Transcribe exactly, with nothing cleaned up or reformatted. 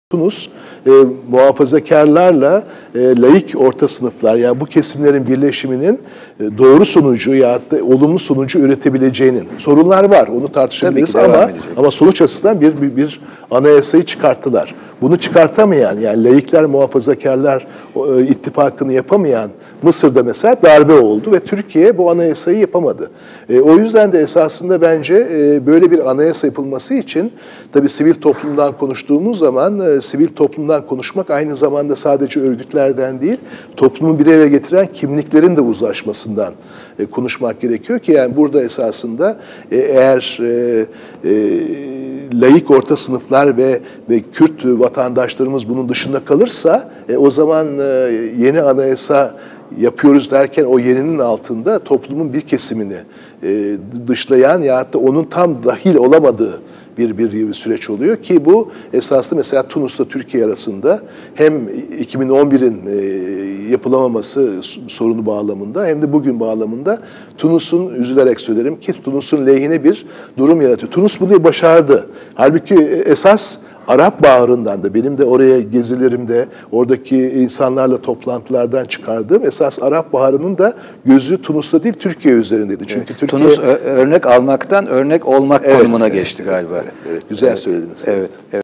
Tunus e, muhafazakarlarla e, laik orta sınıflar, yani bu kesimlerin birleşiminin e, doğru sonucu ya da olumlu sonucu üretebileceğinin, sorunlar var, onu tartışabiliriz ama ama sonuç açısından bir, bir bir anayasayı çıkarttılar. Bunu çıkartamayan, yani laikler muhafazakarlar e, ittifakını yapamayan Mısır'da mesela darbe oldu ve Türkiye bu anayasayı yapamadı. E, o yüzden de esasında bence e, böyle bir anayasa yapılması için tabii sivil toplumdan konuştuğumuz zaman e, sivil toplumdan konuşmak aynı zamanda sadece örgütlerden değil, toplumu bir araya getiren kimliklerin de uzlaşmasından e, konuşmak gerekiyor ki yani burada esasında e, eğer e, e, laik orta sınıflar ve ve Kürt vatandaşlarımız bunun dışında kalırsa e, o zaman e, yeni anayasa yapıyoruz derken o yeninin altında toplumun bir kesimini e, dışlayan ya da onun tam dahil olamadığı bir, bir bir süreç oluyor ki bu esaslı mesela Tunus'la Türkiye arasında hem iki bin on birin e, yapılamaması sorunu bağlamında hem de bugün bağlamında Tunus'un, üzülerek söylerim ki Tunus'un lehine bir durum yaratıyor. Tunus bunu başardı. Halbuki esas Arap Baharı'ndan da benim de oraya gezilerimde oradaki insanlarla toplantılardan çıkardığım esas Arap Baharı'nın da gözü Tunus'ta değil Türkiye üzerindeydi. Çünkü evet. Türkiye Tunus örnek almaktan örnek olmak evet, konumuna evet, geçti galiba. Evet, evet, güzel evet, söylediniz. Evet. Evet.